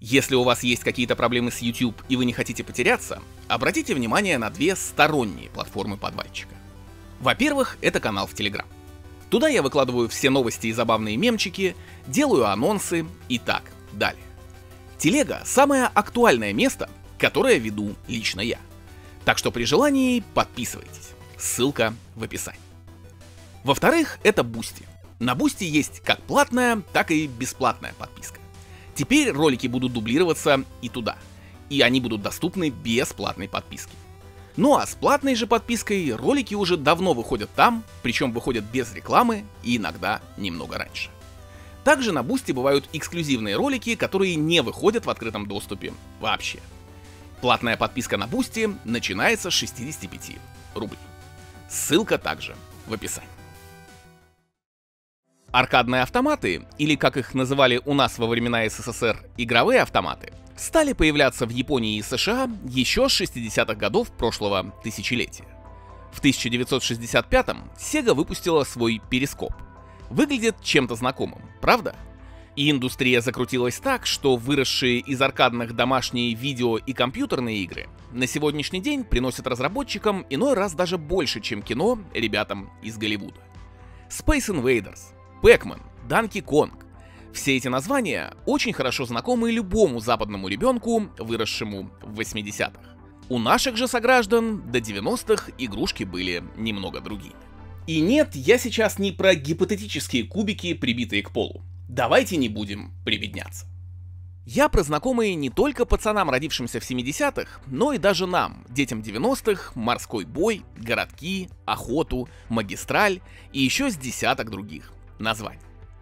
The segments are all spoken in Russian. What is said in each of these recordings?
Если у вас есть какие-то проблемы с YouTube и вы не хотите потеряться, обратите внимание на две сторонние платформы подвальчика. Во-первых, это канал в Telegram. Туда я выкладываю все новости и забавные мемчики, делаю анонсы и так далее. Телега — самое актуальное место, которое веду лично я. Так что при желании подписывайтесь. Ссылка в описании. Во-вторых, это Boosty. На Boosty есть как платная, так и бесплатная подписка. Теперь ролики будут дублироваться и туда, и они будут доступны без платной подписки. Ну а с платной же подпиской ролики уже давно выходят там, причем выходят без рекламы и иногда немного раньше. Также на Boosty бывают эксклюзивные ролики, которые не выходят в открытом доступе вообще. Платная подписка на Boosty начинается с 65 рублей. Ссылка также в описании. Аркадные автоматы, или как их называли у нас во времена СССР, игровые автоматы, стали появляться в Японии и США еще с 60-х годов прошлого тысячелетия. В 1965-м Sega выпустила свой перископ. Выглядит чем-то знакомым, правда? И индустрия закрутилась так, что выросшие из аркадных домашние видео и компьютерные игры на сегодняшний день приносят разработчикам иной раз даже больше, чем кино ребятам из Голливуда. Space Invaders, Pac-Man, Donkey Kong. Все эти названия очень хорошо знакомы любому западному ребенку, выросшему в 80-х. У наших же сограждан до 90-х игрушки были немного другими. И нет, я сейчас не про гипотетические кубики, прибитые к полу. Давайте не будем прибедняться. Я про знакомые не только пацанам, родившимся в 70-х, но и даже нам, детям 90-х, морской бой, городки, охоту, магистраль и еще с десяток других названий.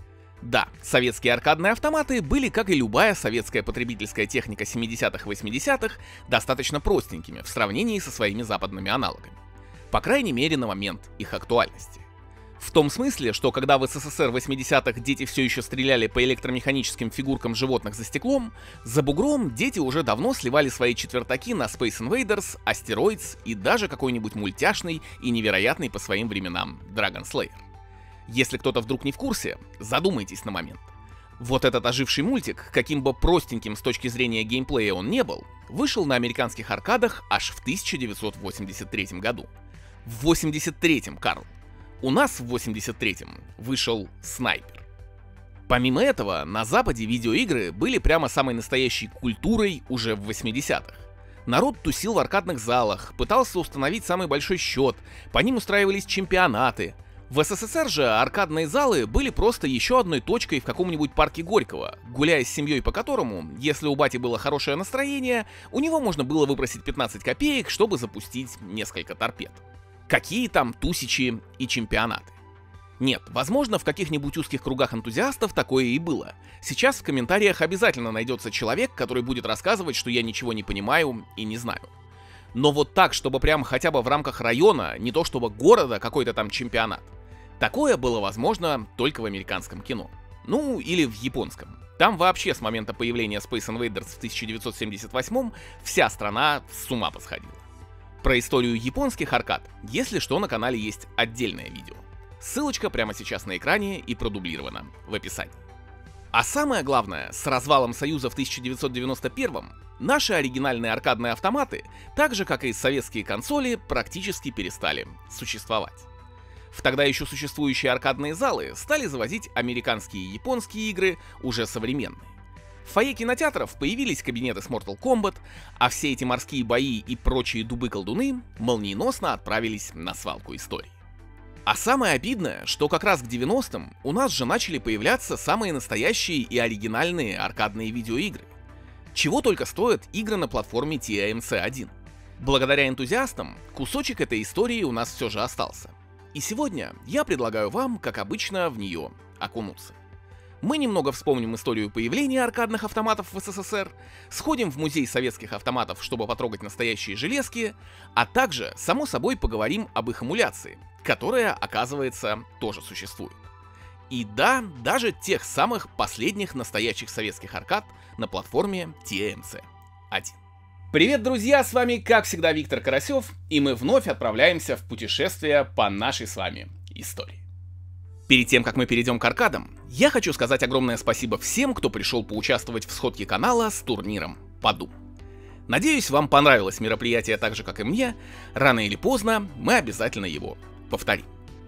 Да, советские аркадные автоматы были, как и любая советская потребительская техника 70-х-80-х, достаточно простенькими в сравнении со своими западными аналогами. По крайней мере, на момент их актуальности. В том смысле, что когда в СССР 80-х дети все еще стреляли по электромеханическим фигуркам животных за стеклом, за бугром дети уже давно сливали свои четвертаки на Space Invaders, Asteroids и даже какой-нибудь мультяшный и невероятный по своим временам Dragon Slayer. Если кто-то вдруг не в курсе, задумайтесь на момент. Вот этот оживший мультик, каким бы простеньким с точки зрения геймплея он не был, вышел на американских аркадах аж в 1983 году. В 83-м, Карл. У нас в 83-м вышел Снайпер. Помимо этого, на Западе видеоигры были прямо самой настоящей культурой уже в 80-х. Народ тусил в аркадных залах, пытался установить самый большой счет, по ним устраивались чемпионаты. В СССР же аркадные залы были просто еще одной точкой в каком-нибудь парке Горького, гуляя с семьей, по которому, если у бати было хорошее настроение, у него можно было выпросить 15 копеек, чтобы запустить несколько торпед. Какие там тусичи и чемпионаты? Нет, возможно, в каких-нибудь узких кругах энтузиастов такое и было. Сейчас в комментариях обязательно найдется человек, который будет рассказывать, что я ничего не понимаю и не знаю. Но вот так, чтобы прям хотя бы в рамках района, не то чтобы города, какой-то там чемпионат. Такое было возможно только в американском кино. Ну, или в японском. Там вообще с момента появления Space Invaders в 1978-м вся страна с ума посходила. Про историю японских аркад, если что, на канале есть отдельное видео. Ссылочка прямо сейчас на экране и продублирована в описании. А самое главное, с развалом Союза в 1991-м наши оригинальные аркадные автоматы, так же как и советские консоли, практически перестали существовать. В тогда еще существующие аркадные залы стали завозить американские и японские игры, уже современные. В фойе кинотеатров появились кабинеты с Mortal Kombat, а все эти морские бои и прочие дубы-колдуны молниеносно отправились на свалку истории. А самое обидное, что как раз к 90-м у нас же начали появляться самые настоящие и оригинальные аркадные видеоигры. Чего только стоят игры на платформе TIMC-1. Благодаря энтузиастам, кусочек этой истории у нас все же остался. И сегодня я предлагаю вам, как обычно, в нее окунуться. Мы немного вспомним историю появления аркадных автоматов в СССР, сходим в музей советских автоматов, чтобы потрогать настоящие железки, а также, само собой, поговорим об их эмуляции, которая, оказывается, тоже существует. И да, даже тех самых последних настоящих советских аркад на платформе TIMC-1. Привет, друзья, с вами, как всегда, Виктор Карасев, и мы вновь отправляемся в путешествие по нашей с вами истории. Перед тем, как мы перейдем к аркадам, я хочу сказать огромное спасибо всем, кто пришел поучаствовать в сходке канала с турниром по Doom. Надеюсь, вам понравилось мероприятие так же, как и мне. Рано или поздно мы обязательно его повторим.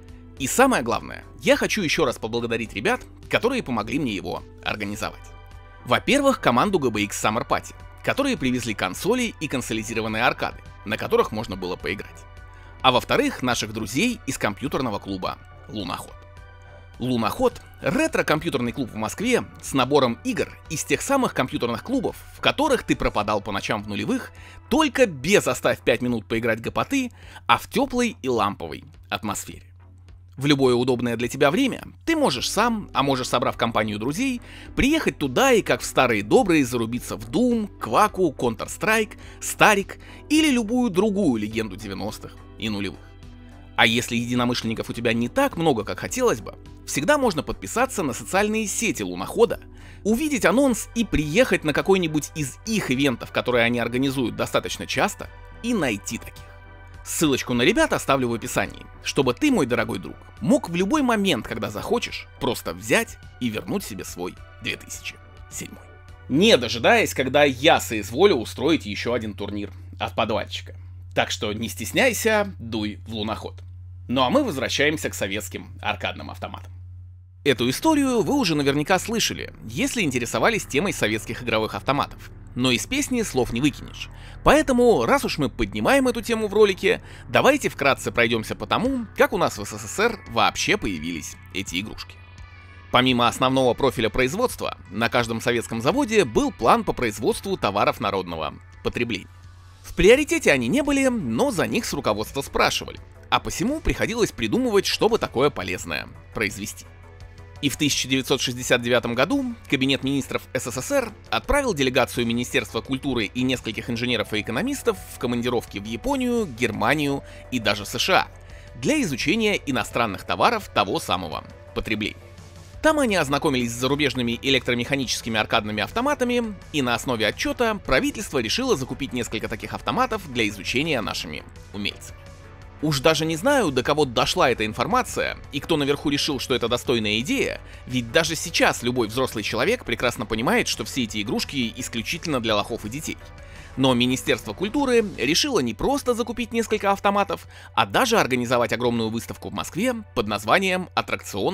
И самое главное, я хочу еще раз поблагодарить ребят, которые помогли мне его организовать. Во-первых, команду GBX Summer Party, которые привезли консоли и консолизированные аркады, на которых можно было поиграть. А во-вторых, наших друзей из компьютерного клуба Луноход. Луноход — ретро-компьютерный клуб в Москве с набором игр из тех самых компьютерных клубов, в которых ты пропадал по ночам в нулевых, только без «оставь 5 минут поиграть гопоты», а в теплой и ламповой атмосфере. В любое удобное для тебя время ты можешь сам, а можешь, собрав компанию друзей, приехать туда и, как в старые добрые, зарубиться в Doom, Кваку, Counter-Strike, Старик или любую другую легенду 90-х и нулевых. А если единомышленников у тебя не так много, как хотелось бы, всегда можно подписаться на социальные сети Лунохода, увидеть анонс и приехать на какой-нибудь из их ивентов, которые они организуют достаточно часто, и найти таких. Ссылочку на ребят оставлю в описании, чтобы ты, мой дорогой друг, мог в любой момент, когда захочешь, просто взять и вернуть себе свой 2007. Не дожидаясь, когда я соизволю устроить еще один турнир от подвальчика. Так что не стесняйся, дуй в Луноход. Ну а мы возвращаемся к советским аркадным автоматам. Эту историю вы уже наверняка слышали, если интересовались темой советских игровых автоматов. Но из песни слов не выкинешь. Поэтому, раз уж мы поднимаем эту тему в ролике, давайте вкратце пройдемся по тому, как у нас в СССР вообще появились эти игрушки. Помимо основного профиля производства, на каждом советском заводе был план по производству товаров народного потребления. В приоритете они не были, но за них с руководства спрашивали, а посему приходилось придумывать, чтобы такое полезное произвести. И в 1969 году Кабинет министров СССР отправил делегацию Министерства культуры и нескольких инженеров и экономистов в командировки в Японию, Германию и даже США для изучения иностранных товаров того самого потребления. Там они ознакомились с зарубежными электромеханическими аркадными автоматами, и на основе отчета правительство решило закупить несколько таких автоматов для изучения нашими умельцами. Уж даже не знаю, до кого дошла эта информация, и кто наверху решил, что это достойная идея, ведь даже сейчас любой взрослый человек прекрасно понимает, что все эти игрушки исключительно для лохов и детей. Но Министерство культуры решило не просто закупить несколько автоматов, а даже организовать огромную выставку в Москве под названием «Аттракцион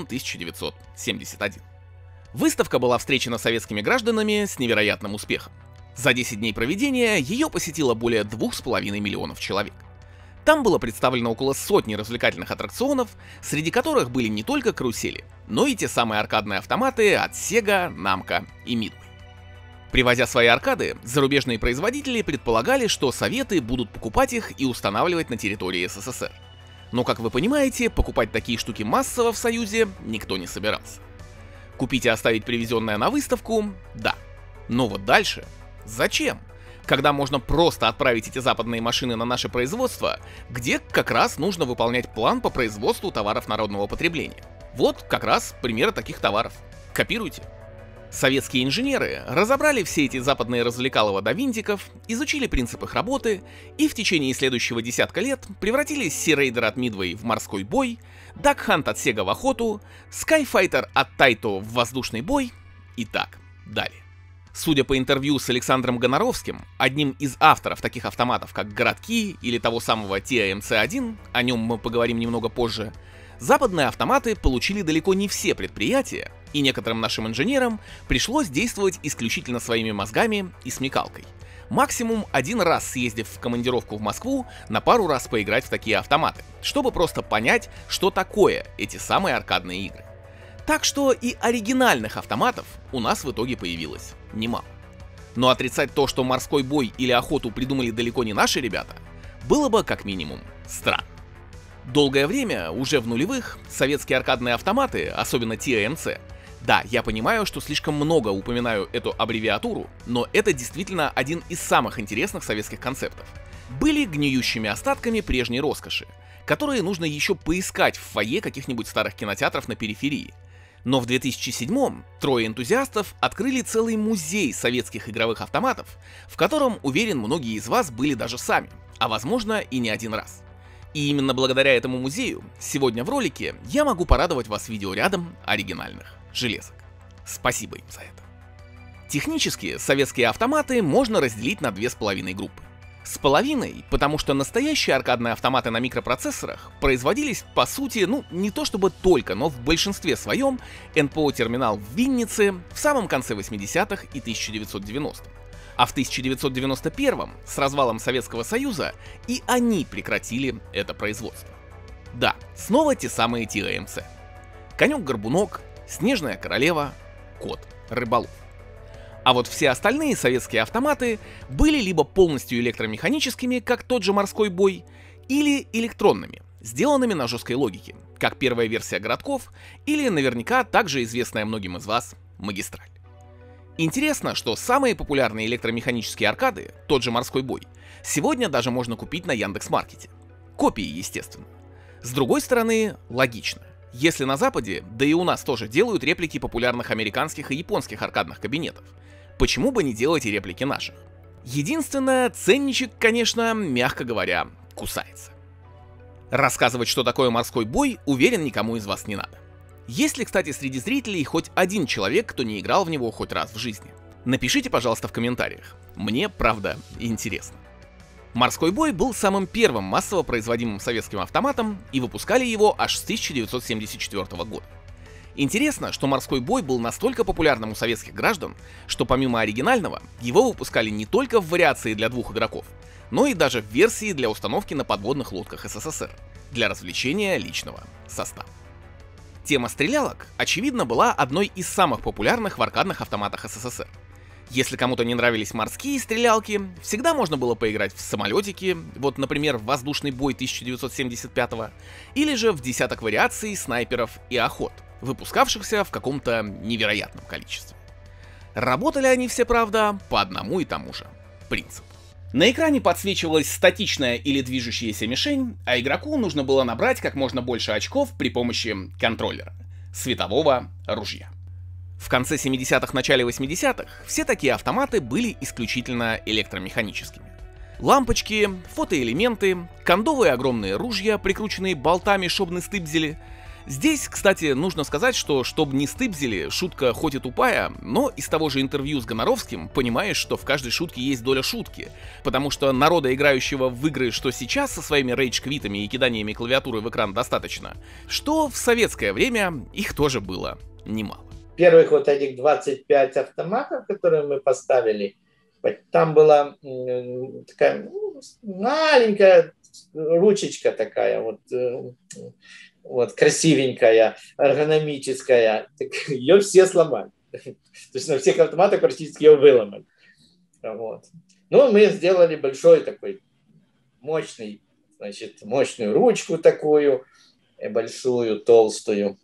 1971». Выставка была встречена советскими гражданами с невероятным успехом. За 10 дней проведения ее посетило более 2,5 миллионов человек. Там было представлено около сотни развлекательных аттракционов, среди которых были не только карусели, но и те самые аркадные автоматы от Sega, Namco и Midway. Привозя свои аркады, зарубежные производители предполагали, что Советы будут покупать их и устанавливать на территории СССР. Но, как вы понимаете, покупать такие штуки массово в Союзе никто не собирался. Купить и оставить привезенное на выставку – да. Но вот дальше – зачем? Когда можно просто отправить эти западные машины на наше производство, где как раз нужно выполнять план по производству товаров народного потребления. Вот как раз примеры таких товаров. Копируйте. Советские инженеры разобрали все эти западные развлекалово до винтиков, изучили принцип их работы и в течение следующего десятка лет превратили Sea Raider от Midway в морской бой, Duck Hunt от Sega в охоту, Skyfighter от Taito в воздушный бой и так далее. Судя по интервью с Александром Гоноровским, одним из авторов таких автоматов, как «Городки» или того самого TIMC-1, о нем мы поговорим немного позже, западные автоматы получили далеко не все предприятия, и некоторым нашим инженерам пришлось действовать исключительно своими мозгами и смекалкой. Максимум один раз съездив в командировку в Москву, на пару раз поиграть в такие автоматы, чтобы просто понять, что такое эти самые аркадные игры. Так что и оригинальных автоматов у нас в итоге появилось немало. Но отрицать то, что морской бой или охоту придумали далеко не наши ребята, было бы как минимум странно. Долгое время, уже в нулевых, советские аркадные автоматы, особенно TIMC, да, я понимаю, что слишком много упоминаю эту аббревиатуру, но это действительно один из самых интересных советских концептов, были гниющими остатками прежней роскоши, которые нужно еще поискать в фойе каких-нибудь старых кинотеатров на периферии. Но в 2007-м трое энтузиастов открыли целый музей советских игровых автоматов, в котором, уверен, многие из вас были даже сами, а возможно и не один раз. И именно благодаря этому музею сегодня в ролике я могу порадовать вас видеорядом оригинальных железок. Спасибо им за это. Технически советские автоматы можно разделить на две с половиной группы. С половиной, потому что настоящие аркадные автоматы на микропроцессорах производились, по сути, не то чтобы только, но в большинстве своем НПО-терминал в Виннице в самом конце 80-х и 1990-х. А в 1991-м, с развалом Советского Союза, и они прекратили это производство. Да, снова те самые ТИАМЦ. Конек-горбунок, Снежная королева, Кот-рыболов. А вот все остальные советские автоматы были либо полностью электромеханическими, как тот же морской бой, или электронными, сделанными на жесткой логике, как первая версия городков, или наверняка также известная многим из вас магистраль. Интересно, что самые популярные электромеханические аркады, тот же морской бой, сегодня даже можно купить на Яндекс.Маркете. Копии, естественно. С другой стороны, логично. Если на Западе, да и у нас тоже делают реплики популярных американских и японских аркадных кабинетов, почему бы не делать и реплики наших? Единственное, ценничек, конечно, мягко говоря, кусается. Рассказывать, что такое морской бой, уверен, никому из вас не надо. Есть ли, кстати, среди зрителей хоть один человек, кто не играл в него хоть раз в жизни? Напишите, пожалуйста, в комментариях. Мне, правда, интересно. Морской бой был самым первым массово производимым советским автоматом, и выпускали его аж с 1974 года. Интересно, что морской бой был настолько популярным у советских граждан, что помимо оригинального, его выпускали не только в вариации для двух игроков, но и даже в версии для установки на подводных лодках СССР, для развлечения личного состава. Тема стрелялок, очевидно, была одной из самых популярных в аркадных автоматах СССР. Если кому-то не нравились морские стрелялки, всегда можно было поиграть в самолетики, вот, например, в воздушный бой 1975-го, или же в десяток вариаций снайперов и охот, выпускавшихся в каком-то невероятном количестве. Работали они все, правда, по одному и тому же принципу. На экране подсвечивалась статичная или движущаяся мишень, а игроку нужно было набрать как можно больше очков при помощи контроллера — светового ружья. В конце 70-х, начале 80-х все такие автоматы были исключительно электромеханическими. Лампочки, фотоэлементы, кондовые огромные ружья, прикрученные болтами, шобны стыбзели. Здесь, кстати, нужно сказать, что «чтоб не стыбзели» шутка хоть и тупая, но из того же интервью с Гоноровским понимаешь, что в каждой шутке есть доля шутки, потому что народа, играющего в игры что сейчас со своими рейдж-квитами и киданиями клавиатуры в экран достаточно, что в советское время их тоже было немало. Первых вот этих 25 автоматов, которые мы поставили, там была такая маленькая ручечка такая, вот красивенькая, эргономическая. Ее все сломали. То есть на всех автоматах практически ее выломали. Вот. Ну, мы сделали большой такой мощную ручку такую, большую, толстую.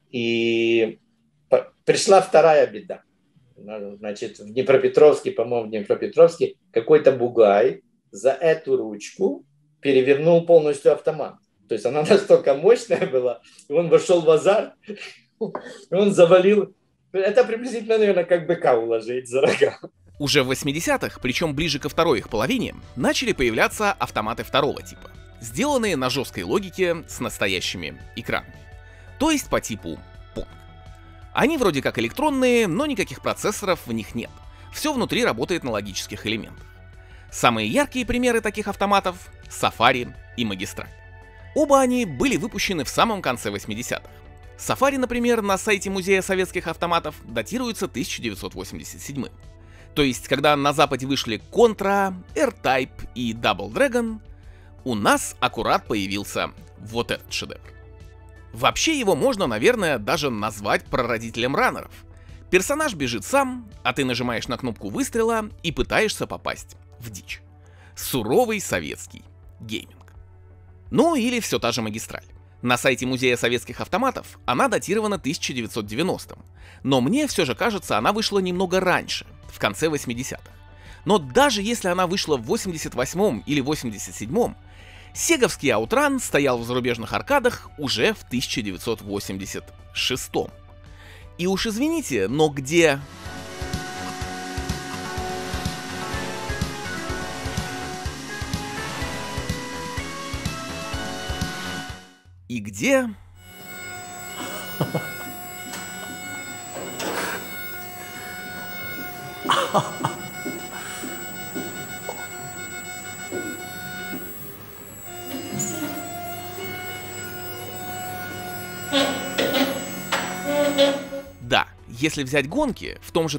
И пришла вторая беда. Значит, в Днепропетровске, по-моему, в Днепропетровске какой-то бугай за эту ручку перевернул полностью автомат. То есть она настолько мощная была, и он вошел в азарт, и он завалил. Это приблизительно, наверное, как быка уложить за рога. Уже в 80-х, причем ближе ко второй их половине, начали появляться автоматы второго типа, сделанные на жесткой логике с настоящими экранами. То есть по типу Pong. Они вроде как электронные, но никаких процессоров в них нет. Все внутри работает на логических элементах. Самые яркие примеры таких автоматов — Safari и Магистраль. Оба они были выпущены в самом конце 80-х. Safari, например, на сайте Музея советских автоматов датируется 1987. То есть, когда на Западе вышли Contra, R-Type и Double Dragon, у нас аккурат появился вот этот шедевр. Вообще его можно, наверное, даже назвать прародителем раннеров. Персонаж бежит сам, а ты нажимаешь на кнопку выстрела и пытаешься попасть в дичь. Суровый советский гейминг. Ну или все та же Магистраль. На сайте Музея советских автоматов она датирована 1990-м, но мне все же кажется, она вышла немного раньше, в конце 80-х. Но даже если она вышла в 88-м или 87-м, сеговский Outrun стоял в зарубежных аркадах уже в 1986-м. И уж извините, но где... И где... Да, если взять гонки, в том же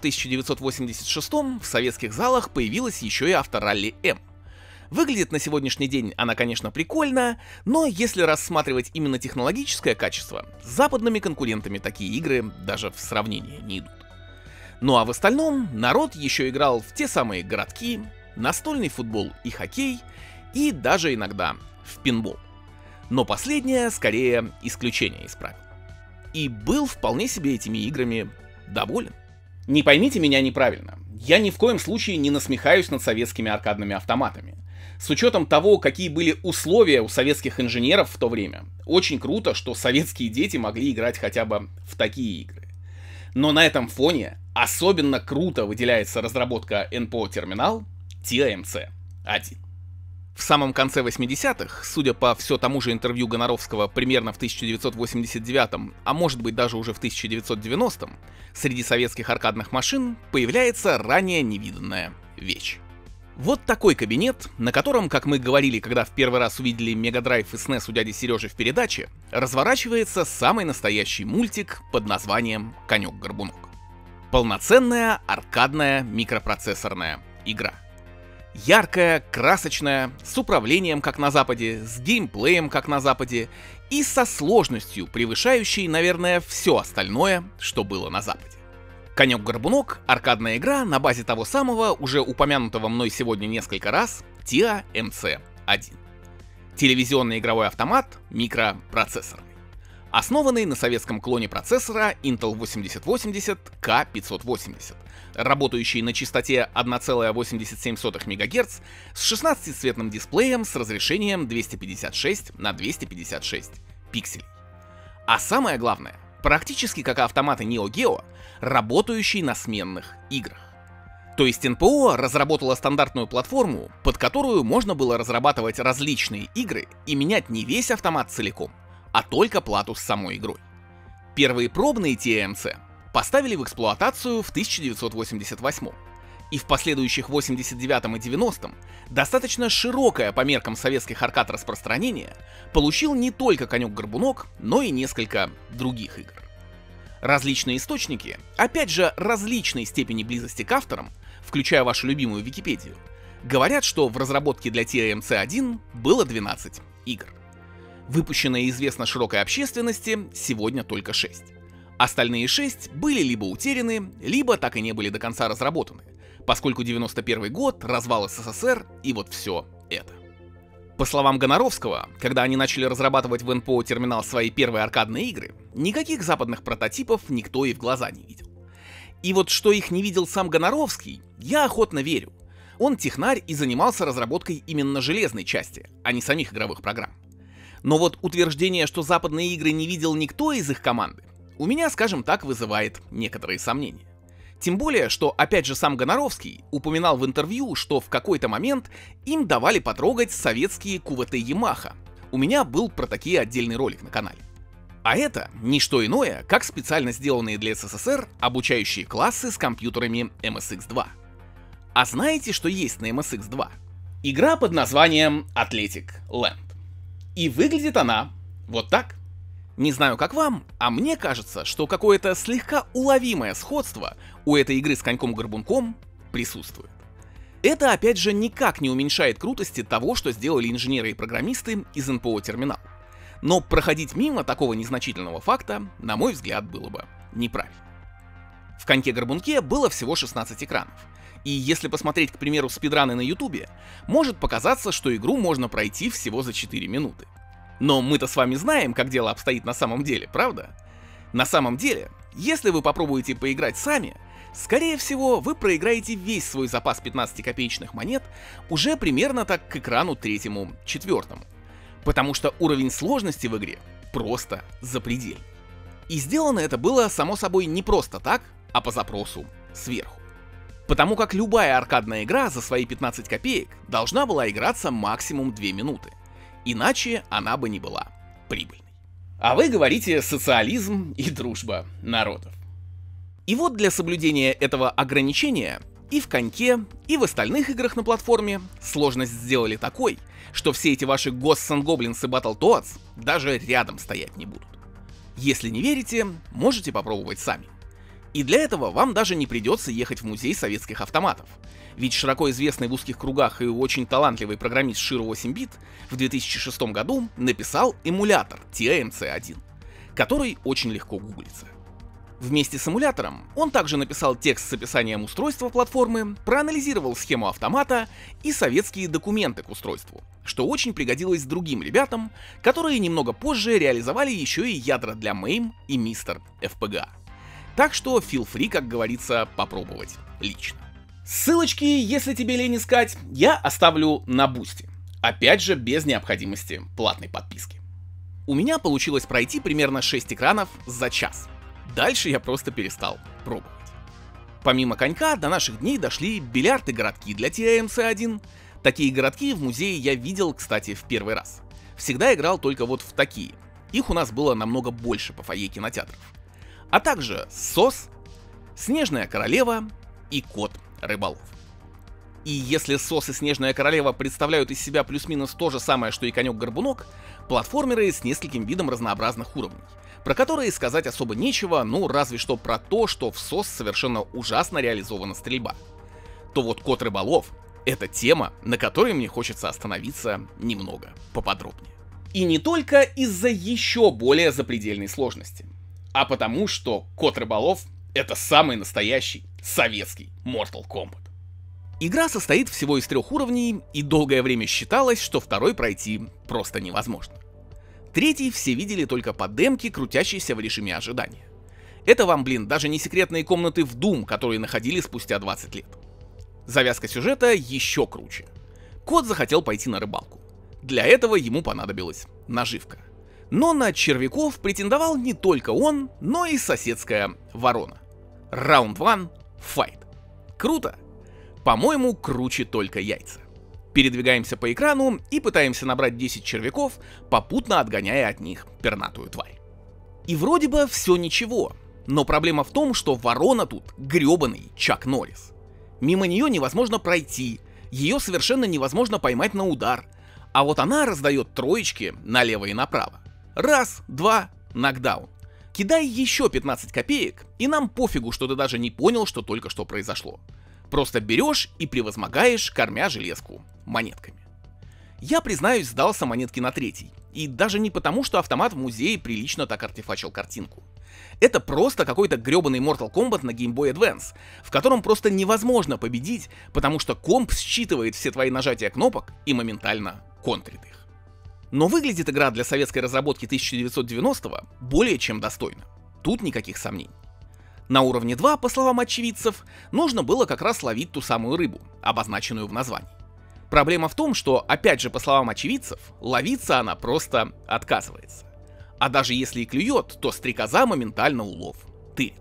1986-м в советских залах появилась еще и авторалли М. Выглядит на сегодняшний день она, конечно, прикольно, но если рассматривать именно технологическое качество, с западными конкурентами такие игры даже в сравнение не идут. Ну а в остальном народ еще играл в те самые городки, настольный футбол и хоккей, и даже иногда в пинбол. Но последнее скорее исключение из правил. И был вполне себе этими играми доволен. Не поймите меня неправильно, я ни в коем случае не насмехаюсь над советскими аркадными автоматами. С учетом того, какие были условия у советских инженеров в то время, очень круто, что советские дети могли играть хотя бы в такие игры. Но на этом фоне особенно круто выделяется разработка НПО Терминал TIA-MC1. В самом конце 80-х, судя по все тому же интервью Гоноровского примерно в 1989, а может быть даже уже в 1990-м, среди советских аркадных машин появляется ранее невиданная вещь. Вот такой кабинет, на котором, как мы говорили, когда в первый раз увидели Mega Drive и SNES у дяди Сережи в передаче, разворачивается самый настоящий мультик под названием «Конек-горбунок». Полноценная аркадная микропроцессорная игра. Яркая, красочная, с управлением как на Западе, с геймплеем как на Западе и со сложностью, превышающей, наверное, все остальное, что было на Западе. «Конек-горбунок» — аркадная игра на базе того самого, уже упомянутого мной сегодня несколько раз, TIA-MC1. Телевизионный игровой автомат микропроцессорный, основанный на советском клоне процессора Intel 8080 K580, работающий на частоте 1,87 МГц с 16-цветным дисплеем с разрешением 256 на 256 пикселей. А самое главное, практически как автоматы Neo Geo, работающий на сменных играх. То есть НПО разработала стандартную платформу, под которую можно было разрабатывать различные игры и менять не весь автомат целиком, а только плату с самой игрой. Первые пробные TIA-MC поставили в эксплуатацию в 1988, и в последующих 89 и 90 достаточно широкое по меркам советских аркад распространение получил не только «Конек-горбунок», но и несколько других игр. Различные источники, опять же различной степени близости к авторам, включая вашу любимую Википедию, говорят, что в разработке для TIA-MC1 было 12 игр. Выпущенные известно широкой общественности сегодня только 6. Остальные 6 были либо утеряны, либо так и не были до конца разработаны, поскольку 91 год, развал СССР и вот все это. По словам Гоноровского, когда они начали разрабатывать в НПО Терминал свои первые аркадные игры, никаких западных прототипов никто и в глаза не видел. И вот что их не видел сам Гоноровский, я охотно верю. Он технарь и занимался разработкой именно железной части, а не самих игровых программ. Но вот утверждение, что западные игры не видел никто из их команды, у меня, скажем так, вызывает некоторые сомнения. Тем более, что опять же сам Гоноровский упоминал в интервью, что в какой-то момент им давали потрогать советские КВТ Yamaha. У меня был про такие отдельный ролик на канале. А это не что иное, как специально сделанные для СССР обучающие классы с компьютерами MSX2. А знаете, что есть на MSX2? Игра под названием Athletic Land. И выглядит она вот так. Не знаю, как вам, а мне кажется, что какое-то слегка уловимое сходство у этой игры с Коньком-горбунком присутствует. Это, опять же, никак не уменьшает крутости того, что сделали инженеры и программисты из НПО Терминал. Но проходить мимо такого незначительного факта, на мой взгляд, было бы неправильно. В Коньке-горбунке было всего 16 экранов. И если посмотреть, к примеру, спидраны на Ютубе, может показаться, что игру можно пройти всего за 4 минуты. Но мы-то с вами знаем, как дело обстоит на самом деле, правда? На самом деле, если вы попробуете поиграть сами, скорее всего, вы проиграете весь свой запас 15-копеечных монет уже примерно так к экрану 3-4. Потому что уровень сложности в игре просто запредельный. И сделано это было, само собой, не просто так, а по запросу сверху. Потому как любая аркадная игра за свои 15 копеек должна была играться максимум 2 минуты. Иначе она бы не была прибыльной. А вы говорите социализм и дружба народов. И вот для соблюдения этого ограничения И в Коньке, и в остальных играх на платформе сложность сделали такой, что все эти ваши Ghosts and Goblins и Battletoads даже рядом стоять не будут. Если не верите, можете попробовать сами. И для этого вам даже не придется ехать в музей советских автоматов. Ведь широко известный в узких кругах и очень талантливый программист Shiro 8-бит в 2006 году написал эмулятор TAMC1, который очень легко гуглится. Вместе с эмулятором он также написал текст с описанием устройства платформы, проанализировал схему автомата и советские документы к устройству, что очень пригодилось другим ребятам, которые немного позже реализовали еще и ядра для MAME и Mr. FPGA. Так что feel free, как говорится, попробовать лично. Ссылочки, если тебе лень искать, я оставлю на Boosty. Опять же, без необходимости платной подписки. У меня получилось пройти примерно 6 экранов за час. Дальше я просто перестал пробовать. Помимо Конька, до наших дней дошли бильярд и городки для TAMC1. Такие городки в музее я видел, кстати, в первый раз. Всегда играл только вот в такие. Их у нас было намного больше по фойе кинотеатров. А также СОС, Снежная королева и Кот Рыболов. И если СОС и Снежная королева представляют из себя плюс-минус то же самое, что и Конек-горбунок, платформеры с нескольким видом разнообразных уровней, про которые сказать особо нечего, ну разве что про то, что в СОС совершенно ужасно реализована стрельба. То вот Кот Рыболов — это тема, на которой мне хочется остановиться немного поподробнее. И не только из-за еще более запредельной сложности, а потому что Кот Рыболов — это самый настоящий советский Mortal Kombat. Игра состоит всего из 3 уровней, и долгое время считалось, что второй пройти просто невозможно. Третий все видели только по демке, крутящейся в режиме ожидания. Это вам, даже не секретные комнаты в Doom, которые находили спустя 20 лет. Завязка сюжета еще круче. Кот захотел пойти на рыбалку. Для этого ему понадобилась наживка. Но на червяков претендовал не только он, но и соседская ворона. Раунд 1 — файт. Круто? По-моему, круче только яйца. Передвигаемся по экрану и пытаемся набрать 10 червяков, попутно отгоняя от них пернатую тварь. И вроде бы все ничего, но проблема в том, что ворона тут гребаный Чак Норрис. Мимо нее невозможно пройти, ее совершенно невозможно поймать на удар, а вот она раздает троечки налево и направо. Раз, два, нокдаун. Кидай еще 15 копеек, и нам пофигу, что ты даже не понял, что только что произошло. Просто берешь и превозмогаешь, кормя железку монетками. Я, признаюсь, сдался монетки на 3-й. И даже не потому, что автомат в музее прилично так артефачил картинку. Это просто какой-то гребаный Mortal Kombat на Game Boy Advance, в котором просто невозможно победить, потому что комп считывает все твои нажатия кнопок и моментально контрит их. Но выглядит игра для советской разработки 1990-го более чем достойно. Тут никаких сомнений. На уровне 2, по словам очевидцев, нужно было как раз ловить ту самую рыбу, обозначенную в названии. Проблема в том, что, опять же по словам очевидцев, ловиться она просто отказывается. А даже если и клюет, то стрекоза моментально улов тырит.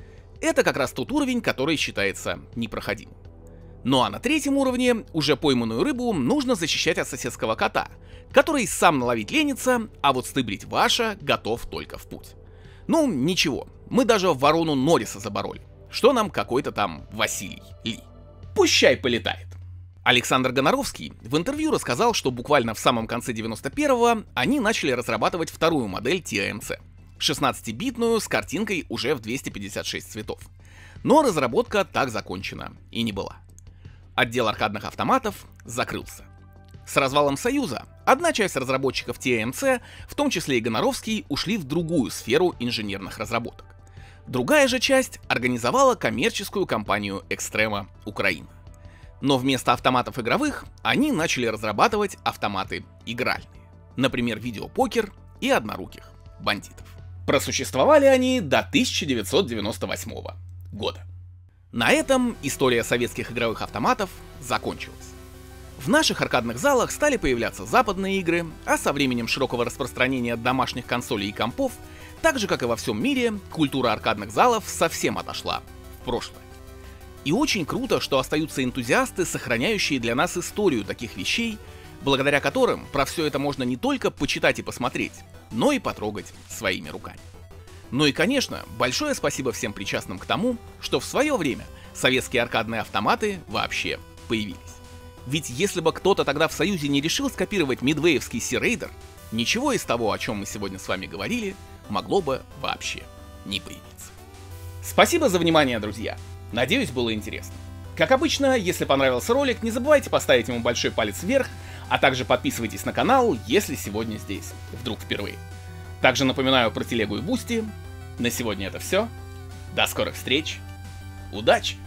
Это как раз тот уровень, который считается непроходимым. Ну а на 3-м уровне уже пойманную рыбу нужно защищать от соседского кота, который сам наловить ленится, а вот стыбрить Ваша готов только в путь. Ну, ничего, мы даже ворону Норриса забороли. Что нам какой-то там Василий Ли. Пущай полетает. Александр Гоноровский в интервью рассказал, что буквально в самом конце 91-го они начали разрабатывать вторую модель TAMC. 16-битную с картинкой уже в 256 цветов. Но разработка так закончена и не была. Отдел аркадных автоматов закрылся. С развалом Союза одна часть разработчиков TAMC, в том числе и Гоноровский, ушли в другую сферу инженерных разработок. Другая же часть организовала коммерческую компанию Extrema Украина. Но вместо автоматов игровых они начали разрабатывать автоматы игральные. Например, видеопокер и одноруких бандитов. Просуществовали они до 1998 года. На этом история советских игровых автоматов закончилась. В наших аркадных залах стали появляться западные игры, а со временем широкого распространения домашних консолей и компов, так же как и во всем мире, культура аркадных залов совсем отошла в прошлое. И очень круто, что остаются энтузиасты, сохраняющие для нас историю таких вещей, благодаря которым про все это можно не только почитать и посмотреть, но и потрогать своими руками. Ну и, конечно, большое спасибо всем причастным к тому, что в свое время советские аркадные автоматы вообще появились. Ведь если бы кто-то тогда в Союзе не решил скопировать мидвеевский Sea Raider, ничего из того, о чем мы сегодня с вами говорили, могло бы вообще не появиться. Спасибо за внимание, друзья. Надеюсь, было интересно. Как обычно, если понравился ролик, не забывайте поставить ему большой палец вверх, а также подписывайтесь на канал, если сегодня здесь вдруг впервые. Также напоминаю про телегу и бусти. На сегодня это все. До скорых встреч. Удачи!